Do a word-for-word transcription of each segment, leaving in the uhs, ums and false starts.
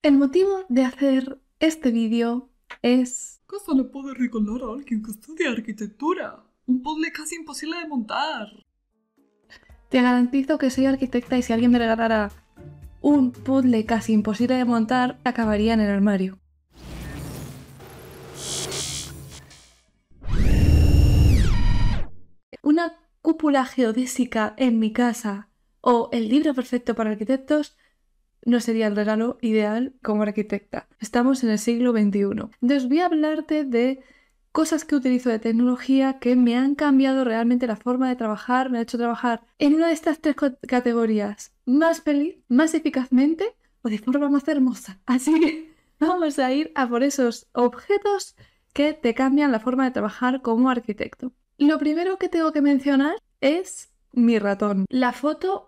El motivo de hacer este vídeo es... ¿Cosa le puede regalar a alguien que estudia arquitectura? Un puzzle casi imposible de montar. Te garantizo que soy arquitecta y si alguien me regalara un puzzle casi imposible de montar, acabaría en el armario. Una cúpula geodésica en mi casa o el libro perfecto para arquitectos no sería el regalo ideal como arquitecta. Estamos en el siglo veintiuno. Entonces voy a hablarte de cosas que utilizo de tecnología que me han cambiado realmente la forma de trabajar, me ha hecho trabajar en una de estas tres categorías: más feliz, más eficazmente o de forma más hermosa. Así que vamos a ir a por esos objetos que te cambian la forma de trabajar como arquitecto. Lo primero que tengo que mencionar es mi ratón. La foto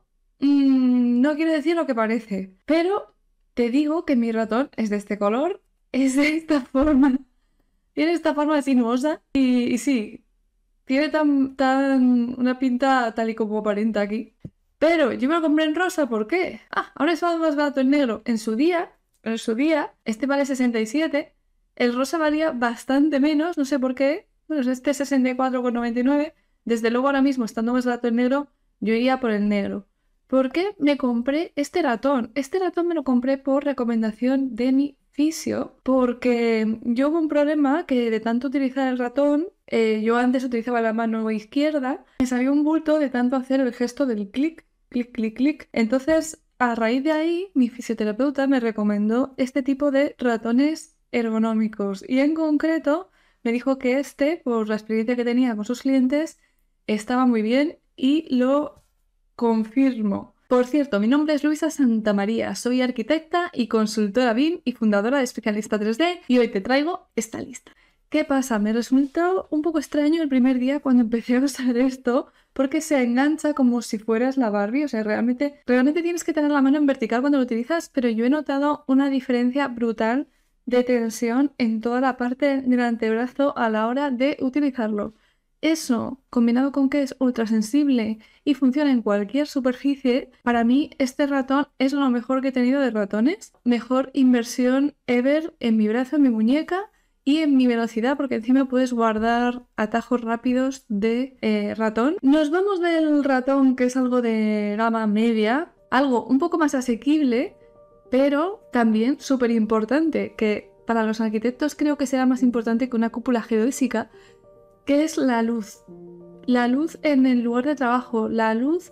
mmm, no quiere decir lo que parece, pero te digo que mi ratón es de este color, es de esta forma. Tiene esta forma sinuosa y, y sí, tiene tan, tan una pinta tal y como aparenta aquí. Pero yo me lo compré en rosa, ¿por qué? Ah, ahora es más barato en negro. En su día, en su día, este vale sesenta y siete, el rosa valía bastante menos, no sé por qué. Bueno, este es sesenta y cuatro con noventa y nueve. Desde luego ahora mismo, estando más barato en negro, yo iría por el negro. ¿Por qué me compré este ratón? Este ratón me lo compré por recomendación de mi fisio, porque yo hubo un problema que de tanto utilizar el ratón, eh, yo antes utilizaba la mano izquierda, me salió un bulto de tanto hacer el gesto del clic, clic, clic, clic. Entonces, a raíz de ahí, mi fisioterapeuta me recomendó este tipo de ratones ergonómicos y en concreto me dijo que este, por la experiencia que tenía con sus clientes, estaba muy bien y lo confirmo. Por cierto, mi nombre es Luisa Santamaría, soy arquitecta y consultora B I M y fundadora de Especialista tres D y hoy te traigo esta lista. ¿Qué pasa? Me resultó un poco extraño el primer día cuando empecé a usar esto porque se engancha como si fueras la Barbie, o sea, realmente, realmente tienes que tener la mano en vertical cuando lo utilizas, pero yo he notado una diferencia brutal de tensión en toda la parte del antebrazo a la hora de utilizarlo. Eso, combinado con que es ultrasensible y funciona en cualquier superficie, para mí este ratón es lo mejor que he tenido de ratones. Mejor inversión ever en mi brazo, en mi muñeca y en mi velocidad, porque encima puedes guardar atajos rápidos de eh, ratón. Nos vamos del ratón, que es algo de gama media, algo un poco más asequible, pero también súper importante, que para los arquitectos creo que será más importante que una cúpula geodésica, que es la luz. La luz en el lugar de trabajo, la luz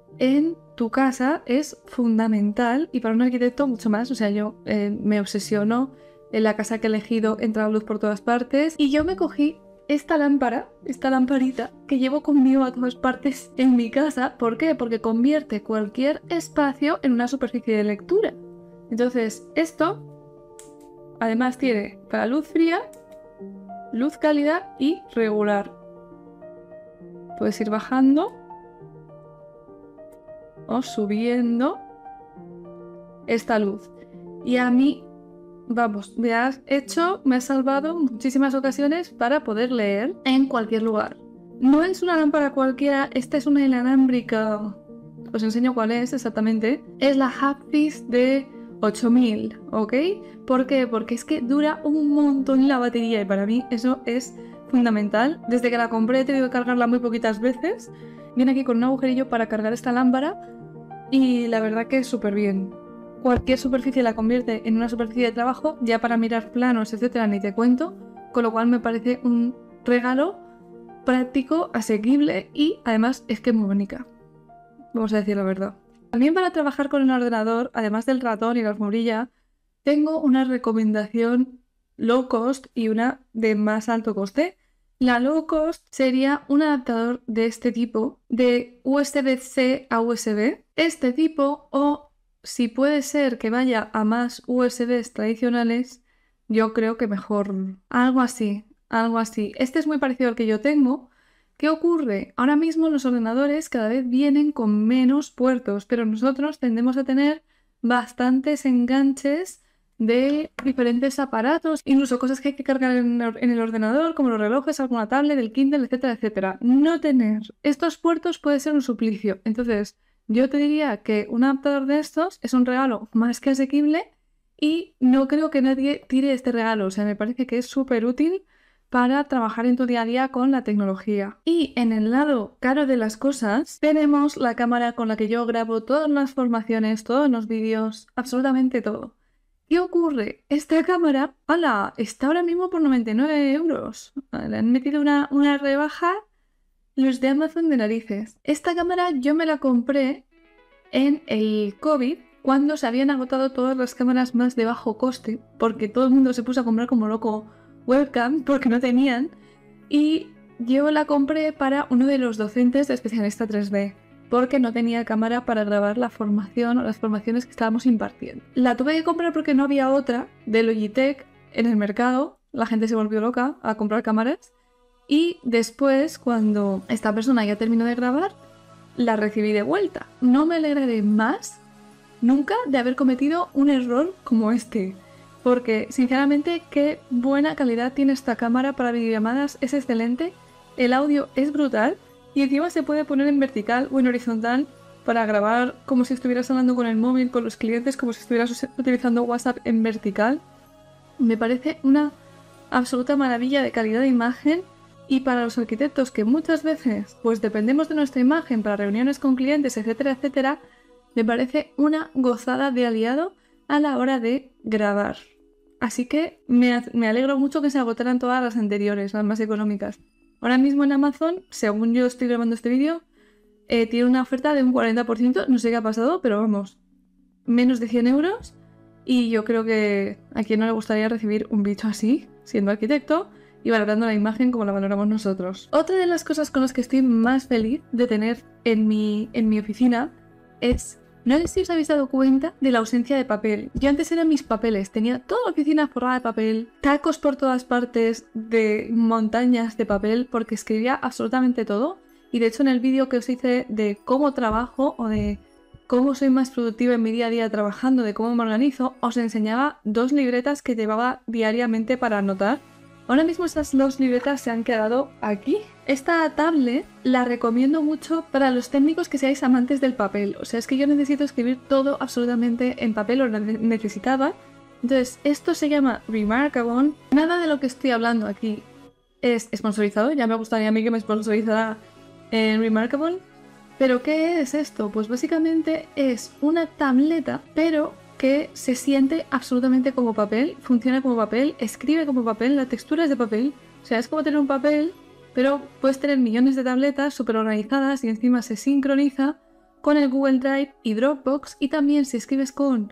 en tu casa es fundamental y para un arquitecto mucho más. O sea, yo eh, me obsesiono en la casa que he elegido, entra la luz por todas partes y yo me cogí esta lámpara, esta lamparita que llevo conmigo a todas partes en mi casa. ¿Por qué? Porque convierte cualquier espacio en una superficie de lectura. Entonces, esto además tiene para luz fría, luz cálida y regular. Puedes ir bajando o subiendo esta luz. Y a mí, vamos, me has hecho, me has salvado muchísimas ocasiones para poder leer en cualquier lugar. No es una lámpara cualquiera, esta es una inalámbrica. Os enseño cuál es exactamente. Es la Haptis de ocho mil, ¿ok? ¿Por qué? Porque es que dura un montón la batería y para mí eso es fundamental. Desde que la compré he tenido que cargarla muy poquitas veces. Viene aquí con un agujerillo para cargar esta lámpara y la verdad que es súper bien. Cualquier superficie la convierte en una superficie de trabajo, ya para mirar planos, etcétera, ni te cuento, con lo cual me parece un regalo práctico, asequible y además es que es muy bonita. Vamos a decir la verdad. También para trabajar con un ordenador, además del ratón y la almohadilla, tengo una recomendación low cost y una de más alto coste. La low cost sería un adaptador de este tipo, de U S B-C a U S B. Este tipo, o si puede ser que vaya a más U S Bs tradicionales, yo creo que mejor. Algo así, algo así. Este es muy parecido al que yo tengo. ¿Qué ocurre? Ahora mismo los ordenadores cada vez vienen con menos puertos, pero nosotros tendemos a tener bastantes enganches de diferentes aparatos, incluso cosas que hay que cargar en el ordenador, como los relojes, alguna tablet, el Kindle, etcétera, etcétera. No tener estos puertos puede ser un suplicio. Entonces, yo te diría que un adaptador de estos es un regalo más que asequible y no creo que nadie tire este regalo. O sea, me parece que es súper útil para trabajar en tu día a día con la tecnología. Y en el lado caro de las cosas tenemos la cámara con la que yo grabo todas las formaciones, todos los vídeos, absolutamente todo. ¿Qué ocurre? Esta cámara, ¡hala!, está ahora mismo por noventa y nueve euros. Le han metido una, una rebaja los de Amazon de narices. Esta cámara yo me la compré en el COVID, cuando se habían agotado todas las cámaras más de bajo coste, porque todo el mundo se puso a comprar como loco webcam porque no tenían, y yo la compré para uno de los docentes de especialista tres D, porque no tenía cámara para grabar la formación o las formaciones que estábamos impartiendo. La tuve que comprar porque no había otra de Logitech en el mercado, la gente se volvió loca a comprar cámaras, y después, cuando esta persona ya terminó de grabar, la recibí de vuelta. No me alegraré más nunca de haber cometido un error como este, porque sinceramente qué buena calidad tiene esta cámara para videollamadas, es excelente, el audio es brutal y encima se puede poner en vertical o en horizontal para grabar como si estuvieras hablando con el móvil, con los clientes, como si estuvieras utilizando WhatsApp en vertical. Me parece una absoluta maravilla de calidad de imagen. Y para los arquitectos que muchas veces pues dependemos de nuestra imagen para reuniones con clientes, etcétera, etcétera, me parece una gozada de aliado a la hora de grabar. Así que me, me alegro mucho que se agotaran todas las anteriores, las más económicas. Ahora mismo en Amazon, según yo estoy grabando este vídeo, eh, tiene una oferta de un cuarenta por ciento, no sé qué ha pasado, pero vamos, menos de cien euros. Y yo creo que a quien no le gustaría recibir un bicho así, siendo arquitecto, y valorando la imagen como la valoramos nosotros. Otra de las cosas con las que estoy más feliz de tener en mi, en mi oficina es, no sé si os habéis dado cuenta de la ausencia de papel. Yo antes eran mis papeles, tenía toda la oficina forrada de papel, tacos por todas partes de montañas de papel, porque escribía absolutamente todo. Y de hecho en el vídeo que os hice de cómo trabajo o de cómo soy más productiva en mi día a día trabajando, de cómo me organizo, os enseñaba dos libretas que llevaba diariamente para anotar. Ahora mismo estas dos libretas se han quedado aquí. Esta tablet la recomiendo mucho para los técnicos que seáis amantes del papel. O sea, es que yo necesito escribir todo absolutamente en papel, o necesitaba. Entonces, esto se llama Remarkable. Nada de lo que estoy hablando aquí es sponsorizado. Ya me gustaría a mí que me sponsorizara en Remarkable. ¿Pero qué es esto? Pues básicamente es una tableta, pero que se siente absolutamente como papel, funciona como papel, escribe como papel, la textura es de papel, o sea, es como tener un papel, pero puedes tener millones de tabletas súper organizadas y encima se sincroniza con el Google Drive y Dropbox, y también si escribes con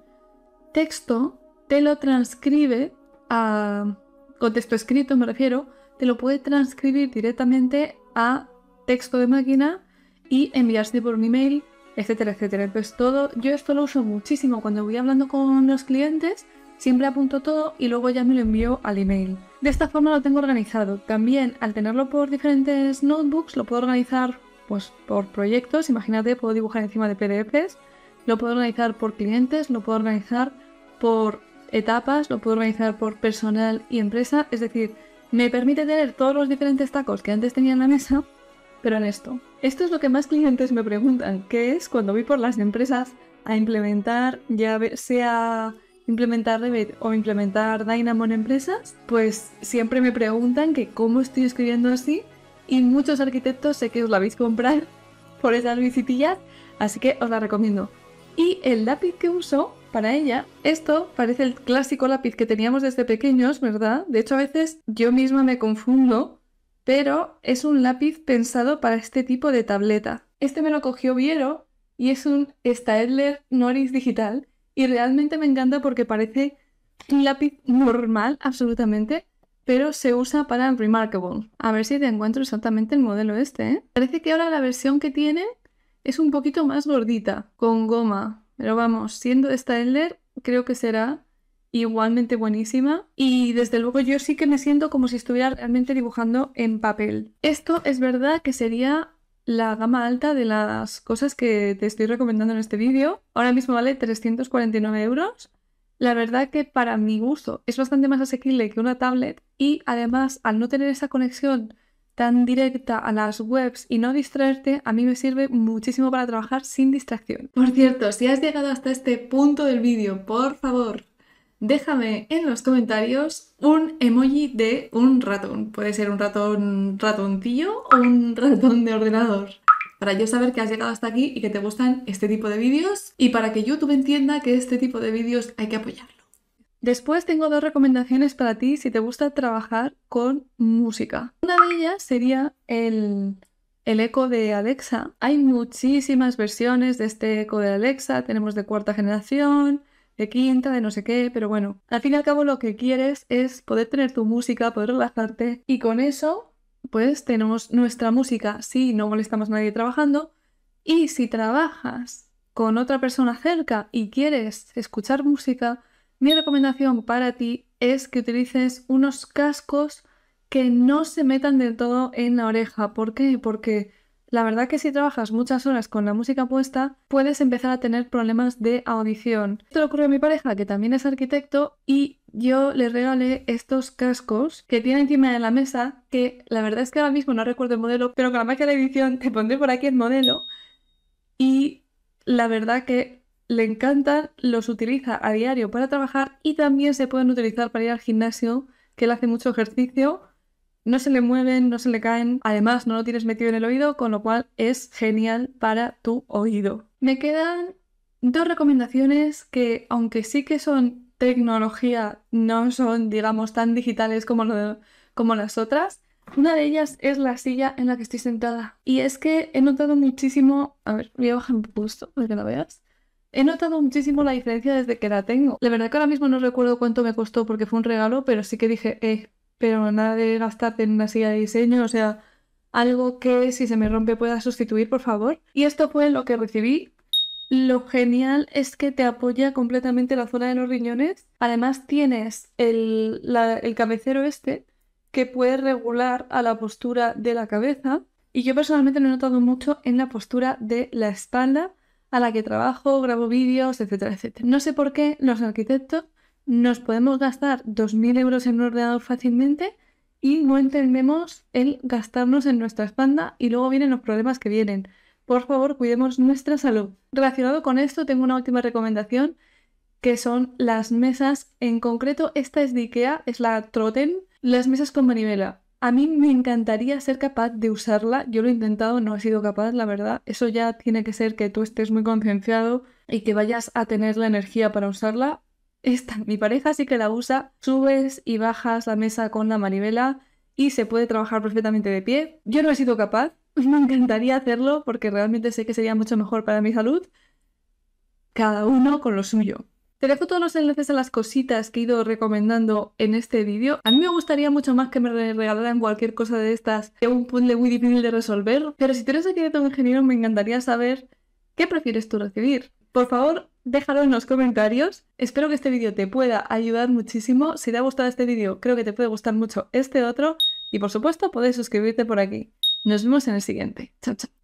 texto, te lo transcribe a... con texto escrito me refiero, te lo puede transcribir directamente a texto de máquina y enviarse por un email, etcétera, etcétera. Entonces todo, yo esto lo uso muchísimo cuando voy hablando con los clientes, siempre apunto todo y luego ya me lo envío al email. De esta forma lo tengo organizado. También al tenerlo por diferentes notebooks lo puedo organizar pues por proyectos, imagínate, puedo dibujar encima de P D Fs, lo puedo organizar por clientes, lo puedo organizar por etapas, lo puedo organizar por personal y empresa, es decir, me permite tener todos los diferentes tacos que antes tenía en la mesa, pero en esto. Esto es lo que más clientes me preguntan, que es cuando voy por las empresas a implementar, ya sea implementar Revit o implementar Dynamo en empresas, pues siempre me preguntan que cómo estoy escribiendo así, y muchos arquitectos sé que os la habéis comprado por esas visitillas, así que os la recomiendo. Y el lápiz que uso para ella, esto parece el clásico lápiz que teníamos desde pequeños, ¿verdad? De hecho a veces yo misma me confundo, pero es un lápiz pensado para este tipo de tableta. Este me lo cogió Viero y es un Staedtler Norris digital y realmente me encanta porque parece un lápiz normal absolutamente, pero se usa para el Remarkable. A ver si te encuentro exactamente el modelo este, ¿eh? Parece que ahora la versión que tiene es un poquito más gordita, con goma, pero vamos, siendo Staedtler creo que será igualmente buenísima, y desde luego yo sí que me siento como si estuviera realmente dibujando en papel. Esto es verdad que sería la gama alta de las cosas que te estoy recomendando en este vídeo. Ahora mismo vale trescientos cuarenta y nueve euros. La verdad que para mi gusto es bastante más asequible que una tablet, y además al no tener esa conexión tan directa a las webs y no distraerte, a mí me sirve muchísimo para trabajar sin distracción. Por cierto, si has llegado hasta este punto del vídeo, por favor, déjame en los comentarios un emoji de un ratón. Puede ser un ratón ratoncillo o un ratón de ordenador. Para yo saber que has llegado hasta aquí y que te gustan este tipo de vídeos y para que YouTube entienda que este tipo de vídeos hay que apoyarlo. Después tengo dos recomendaciones para ti si te gusta trabajar con música. Una de ellas sería el, el eco de Alexa. Hay muchísimas versiones de este eco de Alexa. Tenemos de cuarta generación, de quinta, de no sé qué, pero bueno, al fin y al cabo lo que quieres es poder tener tu música, poder relajarte y con eso pues tenemos nuestra música si no molestamos a nadie trabajando y si trabajas con otra persona cerca y quieres escuchar música, mi recomendación para ti es que utilices unos cascos que no se metan del todo en la oreja. ¿Por qué? Porque la verdad que si trabajas muchas horas con la música puesta, puedes empezar a tener problemas de audición. Esto le ocurrió a mi pareja, que también es arquitecto, y yo le regalé estos cascos que tiene encima de la mesa, que la verdad es que ahora mismo no recuerdo el modelo, pero con la magia de la edición te pondré por aquí el modelo. Y la verdad que le encantan, los utiliza a diario para trabajar y también se pueden utilizar para ir al gimnasio, que él hace mucho ejercicio. No se le mueven, no se le caen, además no lo tienes metido en el oído, con lo cual es genial para tu oído. Me quedan dos recomendaciones que, aunque sí que son tecnología, no son, digamos, tan digitales como, lo de, como las otras. Una de ellas es la silla en la que estoy sentada. Y es que he notado muchísimo... A ver, voy a bajar un poco esto para que la veas. He notado muchísimo la diferencia desde que la tengo. La verdad que ahora mismo no recuerdo cuánto me costó porque fue un regalo, pero sí que dije, eh... pero nada de gastarte en una silla de diseño, o sea, algo que si se me rompe pueda sustituir, por favor. Y esto fue lo que recibí. Lo genial es que te apoya completamente la zona de los riñones. Además tienes el, la, el cabecero este que puede regular a la postura de la cabeza. Y yo personalmente lo he notado mucho en la postura de la espalda a la que trabajo, grabo vídeos, etcétera, etcétera. No sé por qué los arquitectos nos podemos gastar dos mil euros en un ordenador fácilmente y no entendemos el gastarnos en nuestra espalda y luego vienen los problemas que vienen. Por favor, cuidemos nuestra salud. Relacionado con esto, tengo una última recomendación, que son las mesas. En concreto, esta es de IKEA, es la Trotten, las mesas con manivela. A mí me encantaría ser capaz de usarla. Yo lo he intentado, no he sido capaz, la verdad. Eso ya tiene que ser que tú estés muy concienciado y que vayas a tener la energía para usarla. Esta, mi pareja sí que la usa. Subes y bajas la mesa con la manivela y se puede trabajar perfectamente de pie. Yo no he sido capaz. Me encantaría hacerlo porque realmente sé que sería mucho mejor para mi salud. Cada uno con lo suyo. Te dejo todos los enlaces a las cositas que he ido recomendando en este vídeo. A mí me gustaría mucho más que me regalaran cualquier cosa de estas, que un puzzle muy difícil de resolver. Pero si tú eres arquitecto o ingeniero, me encantaría saber qué prefieres tú recibir. Por favor, déjalo en los comentarios. Espero que este vídeo te pueda ayudar muchísimo. Si te ha gustado este vídeo, creo que te puede gustar mucho este otro. Y por supuesto, puedes suscribirte por aquí. Nos vemos en el siguiente. Chao, chao.